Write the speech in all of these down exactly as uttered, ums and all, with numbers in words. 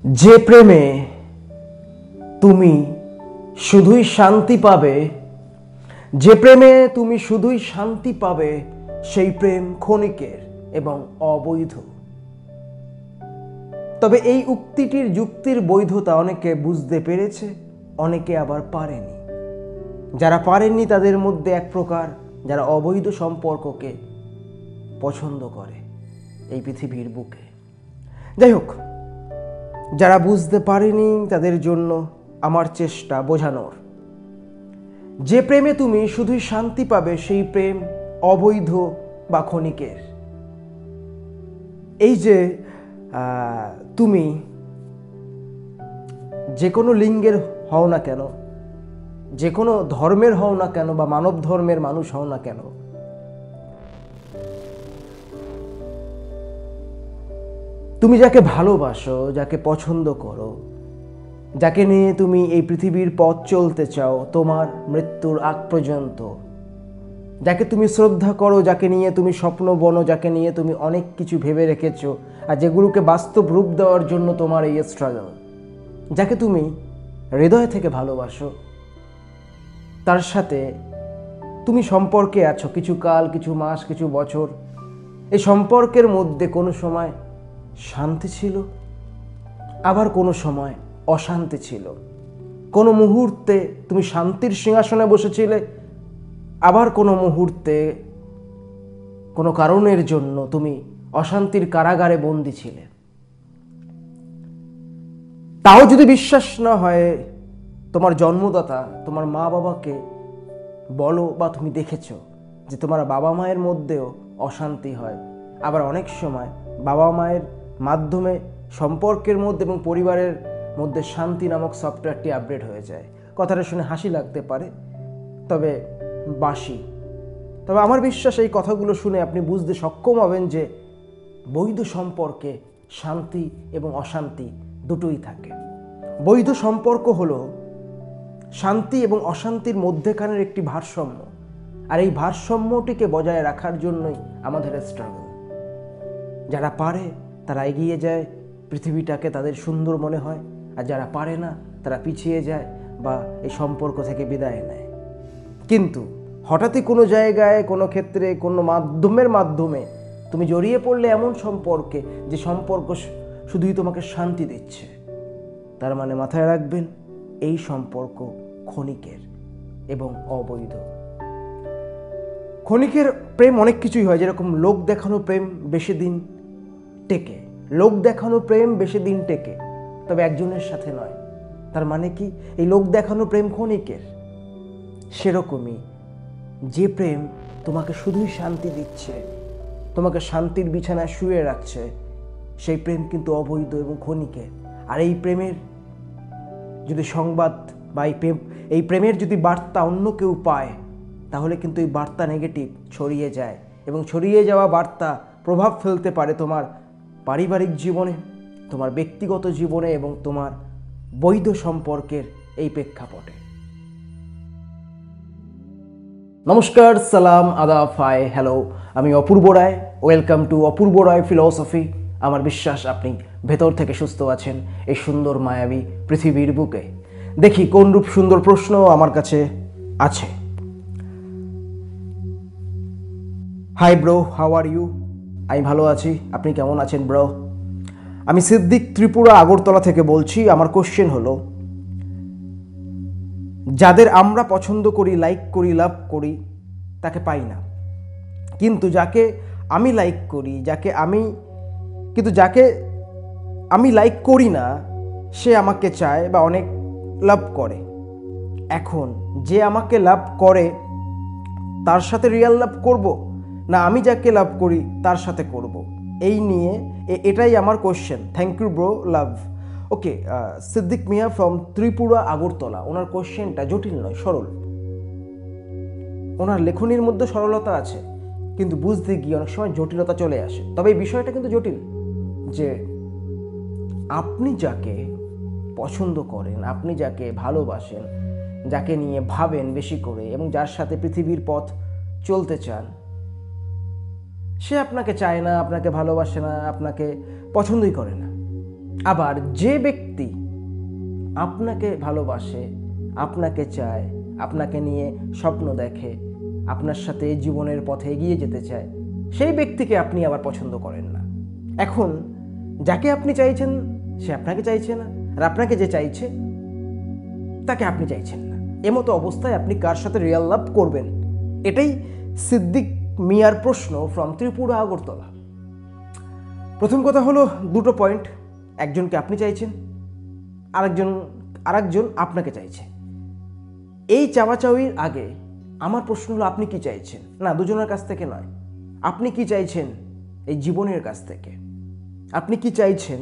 যে প্রেমে তুমি শুধুই শান্তি পাবে, যে প্রেমে তুমি শুধুই শান্তি পাবে, সেই প্রেম ক্ষণিকের এবং অবৈধ। তবে এই উক্তিটির যুক্তির বৈধতা অনেকে বুঝতে পেরেছে, অনেকে আবার পারেনি। যারা পারেননি তাদের মধ্যে এক প্রকার যারা অবৈধ সম্পর্ককে পছন্দ করে এই পৃথিবীর বুকে। যাই হোক, যারা বুঝতে পারেনি তাদের জন্য আমার চেষ্টা বোঝানোর। যে প্রেমে তুমি শুধুই শান্তি পাবে, সেই প্রেম অবৈধ বা ক্ষণিকের। এই যে তুমি যে কোনো লিঙ্গের হও না কেন, যে কোনো ধর্মের হও না কেন বা মানব ধর্মের মানুষ হও না কেন, তুমি যাকে ভালোবাসো, যাকে পছন্দ করো, যাকে নিয়ে তুমি এই পৃথিবীর পথ চলতে চাও তোমার মৃত্যুর আগ পর্যন্ত, যাকে তুমি শ্রদ্ধা করো, যাকে নিয়ে তুমি স্বপ্ন বনো, যাকে নিয়ে তুমি অনেক কিছু ভেবে রেখেছো আর যেগুলোকে বাস্তব রূপ দেওয়ার জন্য তোমার এই স্ট্রাগল, যাকে তুমি হৃদয় থেকে ভালোবাসো, তার সাথে তুমি সম্পর্কে আছো কিছু কাল, কিছু মাস, কিছু বছর। এই সম্পর্কের মধ্যে কোনো সময় শান্তি ছিল, আবার কোনো সময় অশান্তি ছিল। কোনো মুহূর্তে তুমি শান্তির সিংহাসনে বসেছিলে, আবার কোনো মুহূর্তে কোনো কারণের জন্য তুমি অশান্তির কারাগারে বন্দী ছিলে। তাও যদি বিশ্বাস না হয়, তোমার জন্মদাতা তোমার মা বাবাকে বলো বা তুমি দেখেছো যে তোমার বাবা মায়ের মধ্যেও অশান্তি হয়। আবার অনেক সময় বাবা মায়ের মাধ্যমে সম্পর্কের মধ্যে এবং পরিবারের মধ্যে শান্তি নামক সফটওয়্যারটি আপডেট হয়ে যায়। কথাটা শুনে হাসি লাগতে পারে, তবে বাসি। তবে আমার বিশ্বাস এই কথাগুলো শুনে আপনি বুঝতে সক্ষম হবেন যে বৈধ সম্পর্কে শান্তি এবং অশান্তি দুটোই থাকে। বৈধ সম্পর্ক হলো শান্তি এবং অশান্তির মধ্যেখানের একটি ভারসাম্য, আর এই ভারসাম্যটিকে বজায় রাখার জন্যই আমাদের স্ট্রাগল। যারা পারে তারা এগিয়ে যায়, পৃথিবীটাকে তাদের সুন্দর মনে হয়, আর যারা পারে না তারা পিছিয়ে যায় বা এই সম্পর্ক থেকে বিদায় নেয়। কিন্তু হঠাৎই কোনো জায়গায়, কোনো ক্ষেত্রে, কোনো মাধ্যমের মাধ্যমে তুমি জড়িয়ে পড়লে এমন সম্পর্কে যে সম্পর্ক শুধুই তোমাকে শান্তি দিচ্ছে, তার মানে মাথায় রাখবেন এই সম্পর্ক ক্ষণিকের এবং অবৈধ। ক্ষণিকের প্রেম অনেক কিছুই হয়, যেরকম লোক দেখানো প্রেম বেশি দিন টেকে, লোক দেখানো প্রেম বেশি দিন টেকে, তবে একজনের সাথে নয়। তার মানে কি এই লোক দেখানো প্রেম ক্ষণিকের? সেরকমই যে প্রেম তোমাকে শুধুই শান্তি দিচ্ছে, তোমাকে শান্তির বিছানায় শুয়ে রাখছে, সেই প্রেম কিন্তু অবৈধ এবং ক্ষণিকের। আর এই প্রেমের যদি সংবাদ বা এই প্রেম এই প্রেমের যদি বার্তা অন্য কেউ পায়, তাহলে কিন্তু এই বার্তা নেগেটিভ ছড়িয়ে যায়, এবং ছড়িয়ে যাওয়া বার্তা প্রভাব ফেলতে পারে তোমার পারিবারিক জীবনে, তোমার ব্যক্তিগত জীবনে এবং তোমার বৈধ সম্পর্কের এই প্রেক্ষাপটে। নমস্কার, সালাম, আদাব, হাই, হ্যালো, আমি Apurba Roy. Welcome to Apurba Roy philosophy. আমার বিশ্বাস আপনি ভেতর থেকে সুস্থ আছেন এই সুন্দর মায়াবী পৃথিবীর বুকে। দেখি কোন রূপ সুন্দর প্রশ্ন আমার কাছে আছে। Hi bro, how are you? আমি ভালো আছি, আপনি কেমন আছেন ব্রো? আমি সিদ্দিক, ত্রিপুরা আগরতলা থেকে বলছি। আমার কোশ্চেন হলো, যাদের আমরা পছন্দ করি, লাইক করি, লাভ করি, তাকে পাই না, কিন্তু যাকে আমি লাইক করি, যাকে আমি কিন্তু যাকে আমি লাইক করি না, সে আমাকে চায় বা অনেক লাভ করে। এখন যে আমাকে লাভ করে তার সাথে রিয়েল লাভ করব, না আমি যাকে লাভ করি তার সাথে করব? এই নিয়ে এটাই আমার question. Thank you bro, love. Okay, Siddique Mia from Tripura Agartala. ওনার কোশ্চেনটা জটিল নয়, সরল। ওনার লেখনীর মধ্যে সরলতা আছে, কিন্তু বুঝতে গিয়ে অনেক সময় জটিলতা চলে আসে। তবে এই বিষয়টা কিন্তু জটিল, যে আপনি যাকে পছন্দ করেন, আপনি যাকে ভালোবাসেন, যাকে নিয়ে ভাবেন বেশি করে এবং যার সাথে পৃথিবীর পথ চলতে চান, সে আপনাকে চায় না, আপনাকে ভালোবাসে না, আপনাকে পছন্দই করে না। আবার যে ব্যক্তি আপনাকে ভালোবাসে, আপনাকে চায়, আপনাকে নিয়ে স্বপ্ন দেখে, আপনার সাথে জীবনের পথে এগিয়ে যেতে চায়, সেই ব্যক্তিকে আপনি আবার পছন্দ করেন না। এখন যাকে আপনি চাইছেন সে আপনাকে চাইছে না, আর আপনাকে যে চাইছে তাকে আপনি চাইছেন না। এমতো অবস্থায় আপনি কার সাথে রিয়েল লাভ করবেন? এটাই সিদ্দিক মিয়ার প্রশ্ন ফ্রম ত্রিপুরা আগরতলা। প্রথম কথা হলো দুটো পয়েন্ট, একজনকে আপনি চাইছেন, আরেকজন আরেকজন আপনাকে চাইছে। এই চাওয়াচাওয়ির আগে আমার প্রশ্ন হলো আপনি কি চাইছেন? না, দুজনের কাছ থেকে নয়, আপনি কি চাইছেন এই জীবনের কাছ থেকে? আপনি কি চাইছেন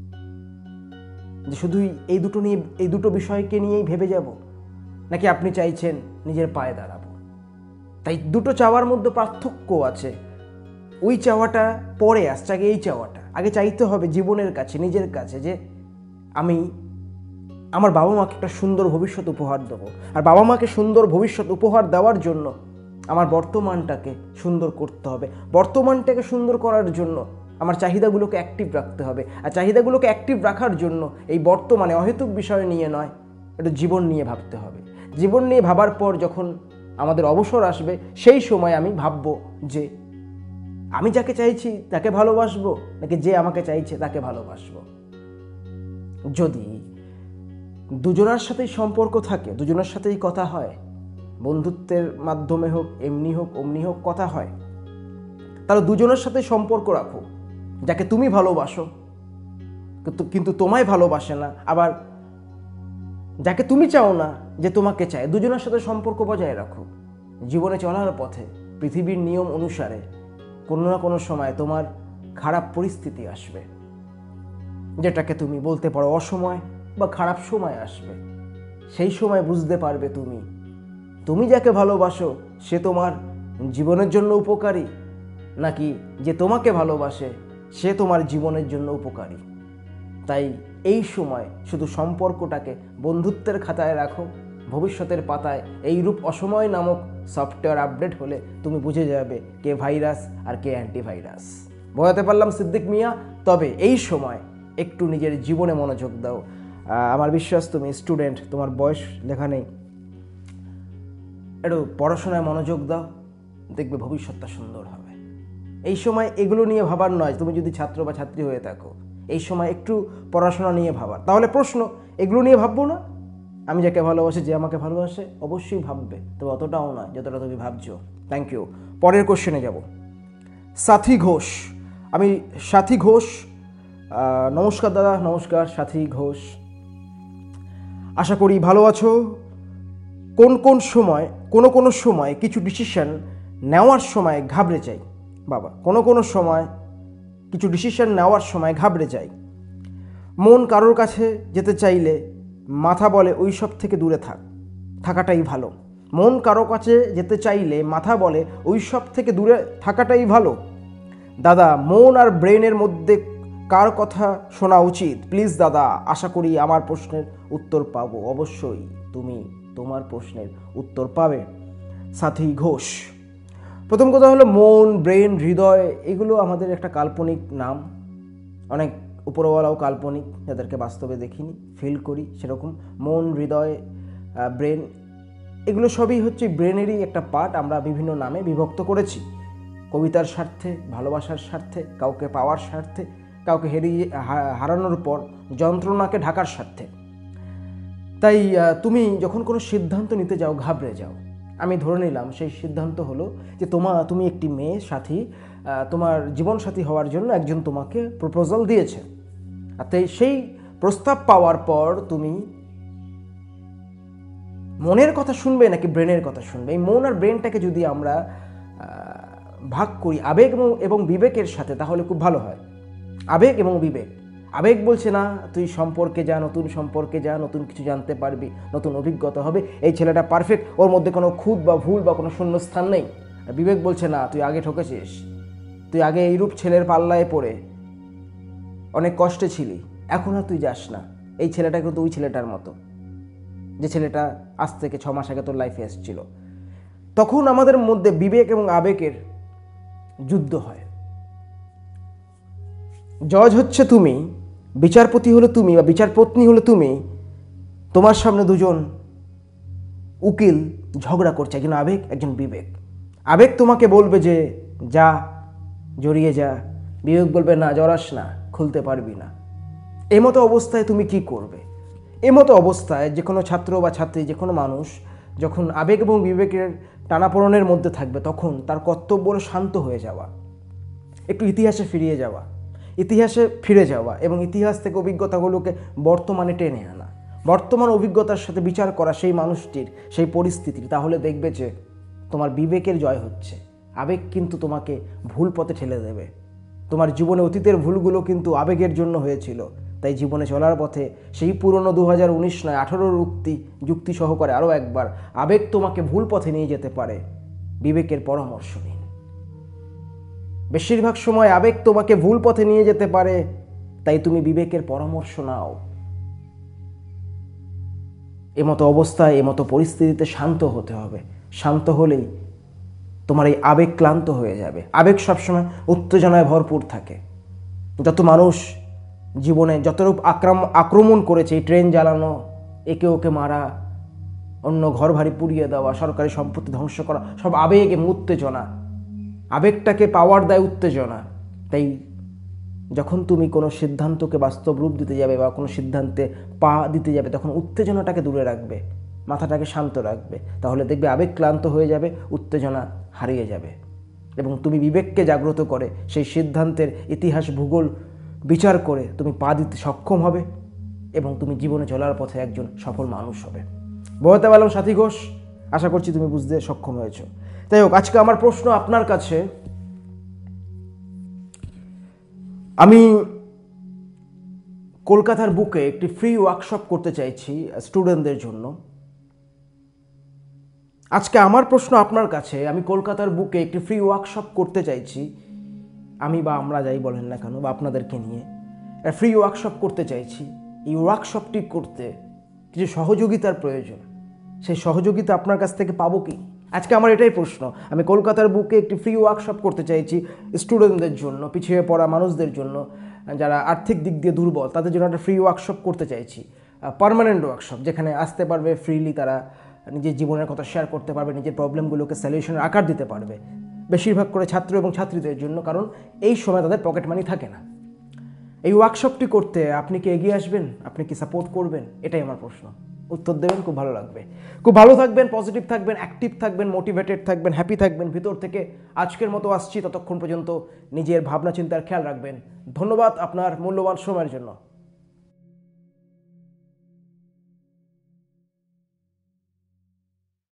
যে শুধুই এই দুটো নিয়ে এই দুটো বিষয়কে নিয়েই ভেবে যাব, নাকি আপনি চাইছেন নিজের পায়ে দাঁড়াবো? তাই দুটো চাওয়ার মধ্যে পার্থক্য আছে। ওই চাওয়াটা পরে আসছে, আগে এই চাওয়াটা। আগে চাইতে হবে জীবনের কাছে, নিজের কাছে, যে আমি আমার বাবা মাকে একটা সুন্দর ভবিষ্যৎ উপহার দেবো। আর বাবা মাকে সুন্দর ভবিষ্যৎ উপহার দেওয়ার জন্য আমার বর্তমানটাকে সুন্দর করতে হবে। বর্তমানটাকে সুন্দর করার জন্য আমার চাহিদাগুলোকে অ্যাক্টিভ রাখতে হবে। আর চাহিদাগুলোকে অ্যাক্টিভ রাখার জন্য এই বর্তমানে অহেতুক বিষয় নিয়ে নয়, একটু জীবন নিয়ে ভাবতে হবে। জীবন নিয়ে ভাবার পর যখন আমাদের অবসর আসবে, সেই সময় আমি ভাববো যে আমি যাকে চাইছি তাকে ভালোবাসবো, নাকি যে আমাকে চাইছে তাকে ভালোবাসবো। যদি দুজনের সাথেই সম্পর্ক থাকে, দুজনের সাথেই কথা হয়, বন্ধুত্বের মাধ্যমে হোক, এমনি হোক, অমনি হোক, কথা হয়, তাহলে দুজনের সাথে সম্পর্ক রাখো। যাকে তুমি ভালোবাসো কিন্তু তোমায় ভালোবাসে না, আবার যাকে তুমি চাও না যে তোমাকে চায়, দুজনের সাথে সম্পর্ক বজায় রাখো। জীবনে চলার পথে পৃথিবীর নিয়ম অনুসারে কোনো না কোনো সময় তোমার খারাপ পরিস্থিতি আসবে, যেটাকে তুমি বলতে পারো অসময় বা খারাপ সময় আসবে। সেই সময় বুঝতে পারবে তুমি তুমি যাকে ভালোবাসো সে তোমার জীবনের জন্য উপকারী, নাকি যে তোমাকে ভালোবাসে সে তোমার জীবনের জন্য উপকারী। তাই এই সময় শুধু সম্পর্কটাকে বন্ধুত্বের খাতায় রাখো। ভবিষ্যতের পাতায় এইরূপ অসময় নামক সফটওয়্যার আপডেট হলে তুমি বুঝে যাবে কে ভাইরাস আর কে অ্যান্টিভাইরাস। বোঝাতে পারলাম সিদ্দিক মিয়া? তবে এই সময় একটু নিজের জীবনে মনোযোগ দাও। আমার বিশ্বাস তুমি স্টুডেন্ট, তোমার বয়স লেখা নেই, একটু পড়াশোনায় মনোযোগ দাও, দেখবে ভবিষ্যৎটা সুন্দর হবে। এই সময় এগুলো নিয়ে ভাবার নয়। তুমি যদি ছাত্র বা ছাত্রী হয়ে থাকো, এই সময় একটু পড়াশোনা নিয়ে ভাবার। তাহলে প্রশ্ন, এগুলো নিয়ে ভাববো না? আমি যাকে ভালোবাসি, যে আমাকে ভালোবাসে, অবশ্যই ভাববে, তবে অতটাও নয় যতটা তুমি ভাবছো। Thank you. পরের কোশ্চেনে যাব। সাথী ঘোষ। আমি সাথী ঘোষ। নমস্কার দাদা। নমস্কার সাথী ঘোষ, আশা করি ভালো আছো। কোন কোন সময় কোনো কোনো সময় কিছু ডিসিশন নেওয়ার সময় ঘাবড়ে যাই বাবা। কোনো কোনো সময় কিছু ডিসিশন নেওয়ার সময় ঘাবড়ে যাই। মন কারোর কাছে যেতে চাইলে মাথা বলে ওই সব থেকে দূরে থাক, থাকাটাই ভালো। মন কারো কাছে যেতে চাইলে মাথা বলে ওই সব থেকে দূরে থাকাটাই ভালো। দাদা, মন আর ব্রেনের মধ্যে কার কথা শোনা উচিত? প্লিজ দাদা, আশা করি আমার প্রশ্নের উত্তর পাবো। অবশ্যই তুমি তোমার প্রশ্নের উত্তর পাবে সাথী ঘোষ। প্রথম কথা হলো মন, ব্রেন, হৃদয়, এগুলো আমাদের একটা কাল্পনিক নাম। অনেক উপরওয়ালাও কাল্পনিক, যাদেরকে বাস্তবে দেখিনি, ফিল করি সেরকম। মন, হৃদয়, ব্রেন, এগুলো সবই হচ্ছে ব্রেনেরই একটা পার্ট। আমরা বিভিন্ন নামে বিভক্ত করেছি, কবিতার স্বার্থে, ভালোবাসার স্বার্থে, কাউকে পাওয়ার স্বার্থে, কাউকে হেরিয়ে হারানোর পর যন্ত্রণাকে ঢাকার স্বার্থে। তাই তুমি যখন কোনো সিদ্ধান্ত নিতে যাও ঘাবড়ে যাও। আমি ধরে নিলাম সেই সিদ্ধান্ত হলো যে তোমা তুমি একটি মেয়ে সাথী, তোমার জীবনসাথী হওয়ার জন্য একজন তোমাকে প্রপোজাল দিয়েছে। আর তাই সেই প্রস্তাব পাওয়ার পর তুমি মনের কথা শুনবে নাকি ব্রেনের কথা শুনবে? এই মন আর ব্রেনটাকে যদি আমরা ভাগ করি আবেগ এবং বিবেকের সাথে, তাহলে খুব ভালো হয়। আবেগ এবং বিবেক। আবেগ বলছে না তুই সম্পর্কে যা, নতুন সম্পর্কে যা, নতুন কিছু জানতে পারবি, নতুন অভিজ্ঞতা হবে, এই ছেলেটা পারফেক্ট, ওর মধ্যে কোনো খুঁত বা ভুল বা কোনো শূন্যস্থান নেই। আর বিবেক বলছে না, তুই আগে ঠকেছিস, তুই আগে এইরূপ ছেলের পাল্লায় পড়ে অনেক কষ্টে ছিলি, এখন আর তুই যাস না। এই ছেলেটা কিন্তু ওই ছেলেটার মতো, যে ছেলেটা আজ থেকে ছ মাস আগে তোর লাইফে এসেছিল। তখন আমাদের মধ্যে বিবেক এবং আবেগের যুদ্ধ হয়। জজ হচ্ছে তুমি, বিচারপতি হলে তুমি বা বিচারপত্নী হলে তুমি, তোমার সামনে দুজন উকিল ঝগড়া করছে, একজন আবেগ একজন বিবেক। আবেগ তোমাকে বলবে যে যা জড়িয়ে যা, বিবেক বলবে না জড়াস না, খুলতে পারবি না। এই মতো অবস্থায় তুমি কি করবে? এই মতো অবস্থায় যে কোনো ছাত্র বা ছাত্রী, যে কোনো মানুষ যখন আবেগ এবং বিবেকের টানাপোড়েনের মধ্যে থাকবে, তখন তার কর্তব্য হলো শান্ত হয়ে যাওয়া, একটু ইতিহাসে ফিরিয়ে যাওয়া, ইতিহাসে ফিরে যাওয়া এবং ইতিহাস থেকে অভিজ্ঞতাগুলোকে বর্তমানে টেনে আনা, বর্তমান অভিজ্ঞতার সাথে বিচার করা সেই মানুষটির, সেই পরিস্থিতির। তাহলে দেখবে যে তোমার বিবেকের জয় হচ্ছে। আবেগ কিন্তু তোমাকে ভুল পথে ঠেলে দেবে। তোমার জীবনে অতীতের ভুলগুলো কিন্তু আবেগের জন্য হয়েছিল। তাই জীবনে চলার পথে সেই পুরনো দু হাজার উনিশ নয় আঠারোর উক্তি যুক্তি সহকারে আরও একবার, আবেগ তোমাকে ভুল পথে নিয়ে যেতে পারে, বিবেকের পরামর্শ নিন। বেশিরভাগ সময় আবেগ তোমাকে ভুল পথে নিয়ে যেতে পারে, তাই তুমি বিবেকের পরামর্শ নাও। এমতো অবস্থায়, এমতো পরিস্থিতিতে শান্ত হতে হবে। শান্ত হলেই তোমার এই আবেগ ক্লান্ত হয়ে যাবে। আবেগ সবসময় উত্তেজনায় ভরপুর থাকে। যত মানুষ জীবনে যতরূপ আক্রম আক্রমণ করেছে, এই ট্রেন জ্বালানো, একে ওকে মারা, অন্য ঘর বাড়ি পুড়িয়ে দেওয়া, সরকারি সম্পত্তি ধ্বংস করা, সব আবেগ এবং উত্তেজনা। আবেগটাকে পাওয়ার দেয় উত্তেজনা। তাই যখন তুমি কোনো সিদ্ধান্তকে বাস্তব রূপ দিতে যাবে বা কোনো সিদ্ধান্তে পা দিতে যাবে, তখন উত্তেজনাটাকে দূরে রাখবে, মাথাটাকে শান্ত রাখবে। তাহলে দেখবে আবেগ ক্লান্ত হয়ে যাবে, উত্তেজনা হারিয়ে যাবে এবং তুমি বিবেককে জাগ্রত করে সেই সিদ্ধান্তের ইতিহাস ভূগোল বিচার করে তুমি পা দিতে সক্ষম হবে এবং তুমি জীবনে চলার পথে একজন সফল মানুষ হবে। বলতে পারলাম সাথী ঘোষ, আশা করছি তুমি বুঝতে সক্ষম হয়েছো। তাই হোক, আজকে আমার প্রশ্ন আপনার কাছে, আমি কলকাতার বুকে একটি ফ্রি ওয়ার্কশপ করতে চাইছি স্টুডেন্টদের জন্য। আজকে আমার প্রশ্ন আপনার কাছে, আমি কলকাতার বুকে একটি ফ্রি ওয়ার্কশপ করতে চাইছি, আমি বা আমরা যাই বলেন না কেন, বা আপনাদেরকে নিয়ে ফ্রি ওয়ার্কশপ করতে চাইছি। এই ওয়ার্কশপটি করতে কিছু সহযোগিতার প্রয়োজন। সেই সহযোগিতা আপনার কাছ থেকে পাবো কি? আজকে আমার এটাই প্রশ্ন। আমি কলকাতার বুকে একটি ফ্রি ওয়ার্কশপ করতে চাইছি স্টুডেন্টদের জন্য, পিছিয়ে পড়া মানুষদের জন্য, যারা আর্থিক দিক দিয়ে দুর্বল, তাদের জন্য একটা ফ্রি ওয়ার্কশপ করতে চাইছি, পার্মানেন্ট ওয়ার্কশপ, যেখানে আসতে পারবে ফ্রিলি, তারা নিজের জীবনের কথা শেয়ার করতে পারবে, নিজের প্রবলেমগুলোকে সলিউশনের আকার দিতে পারবে। বেশিরভাগ করে ছাত্র এবং ছাত্রীদের জন্য, কারণ এই সময় তাদের পকেট মানি থাকে না। এই ওয়ার্কশপটি করতে আপনি কি এগিয়ে আসবেন? আপনি কি সাপোর্ট করবেন? এটাই আমার প্রশ্ন। উত্তর দেবেন, খুব ভালো লাগবে। খুব ভালো থাকবেন, পজিটিভ থাকবেন, অ্যাক্টিভ থাকবেন, মোটিভেটেড থাকবেন, হ্যাপি থাকবেন ভিতর থেকে। আজকের মতো আসছি, ততক্ষণ পর্যন্ত নিজের ভাবনা চিন্তার খেয়াল রাখবেন। ধন্যবাদ আপনার মূল্যবান সময়ের জন্য।